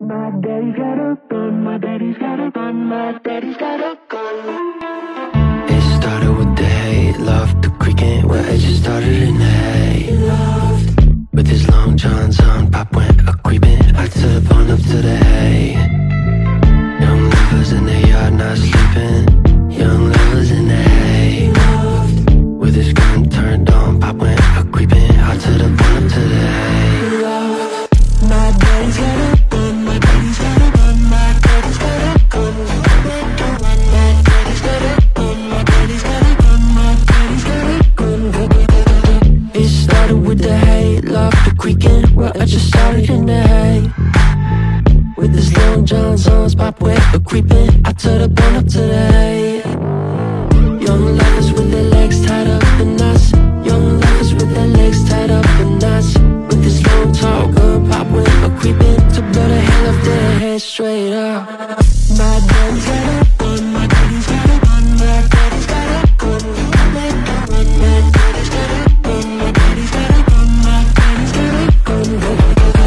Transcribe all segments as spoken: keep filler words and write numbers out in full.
My daddy's got a gun, my daddy's got a gun, my daddy's got a gun. It started with the hate, love the creaking where it just started in the hay. With his long johns on, pop went a creeping. I took the bone up to the hay. Young lovers in the yard not sleeping. Young lovers in the hay. With his gun turned on, pop went a creeping. I took the bone up to the hay. My daddy's got a gun, my daddy's got a gun, my daddy's got a gun. My daddy's got a gun, my daddy's got a gun, my daddy's got a gun. It started with the hate, love the creaking where I just started in the hay. With his long johns on, pop went a creeping. I took the bone up to the hay. Young lovers with their legs tied up in knots. Young lovers with their legs tied up in knots. With this long tall gun, pop went a creeping to blow the hell off their head straight up. My daddy's got a gun, my daddy's got a gun, my daddy's got a gun. My daddy's got a gun, my daddy's got a gun, my daddy's got a gun.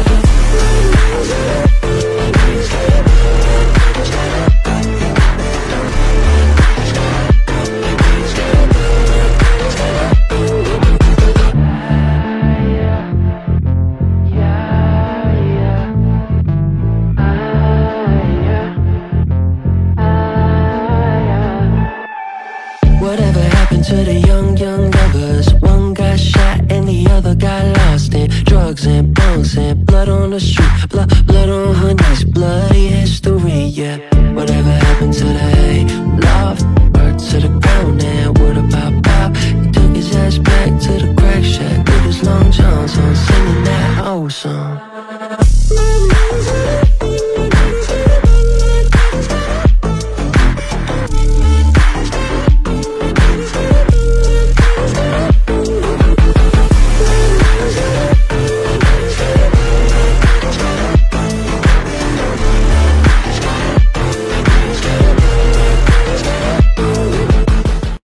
Whatever happened to the young, young lovers? One got shot and the other got lost in drugs and bunks and blood on the street. Blood, blood on her knees, bloody history.